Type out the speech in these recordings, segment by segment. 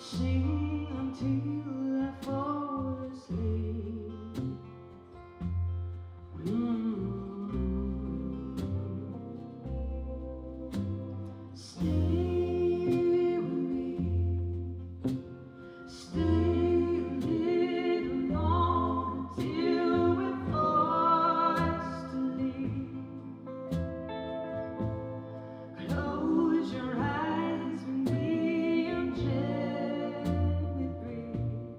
Sing until I fall asleep. Stay with me. Stay a little longer till we're forced to leave. Close your eyes when we gently breathe.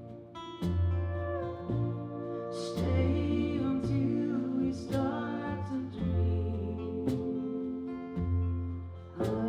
Stay until we start to dream again.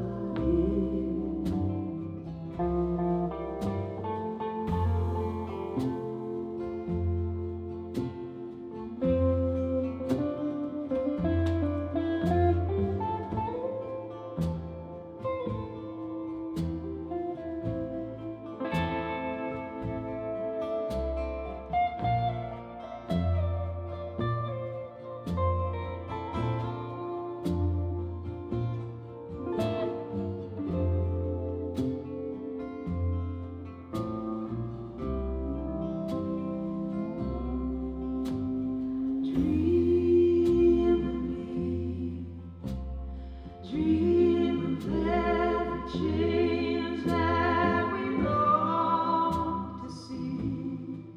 Dream of every change that we long to see.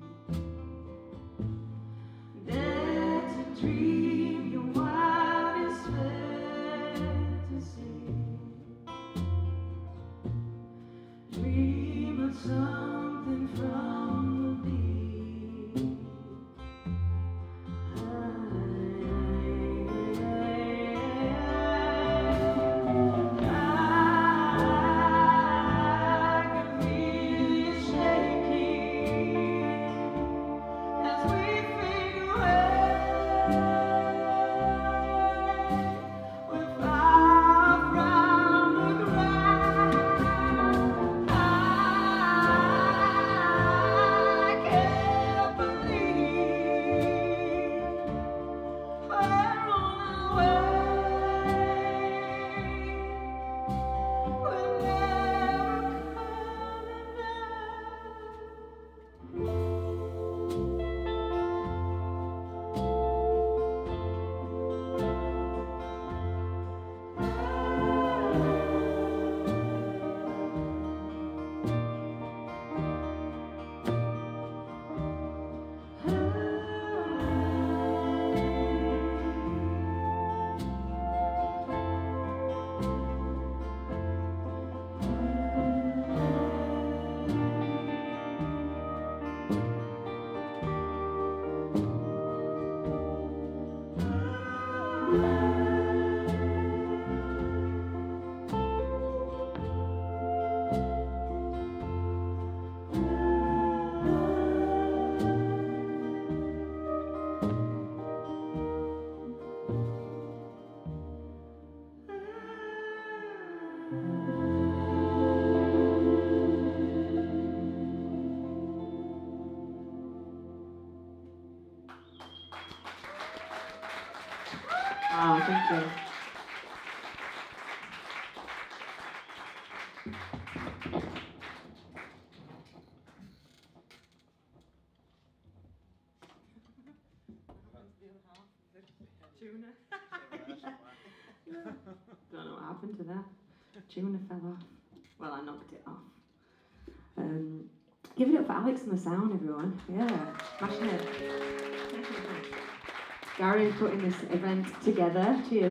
Dare to dream your wildest fantasy. Dream of something from the deep. Wow, thank you. Tuna. Don't know what happened to that. Tuna fell off. Well, I knocked it off. Give it up for Alex and the sound, everyone. Yeah, smashing it. Gary's putting this event together. Cheers.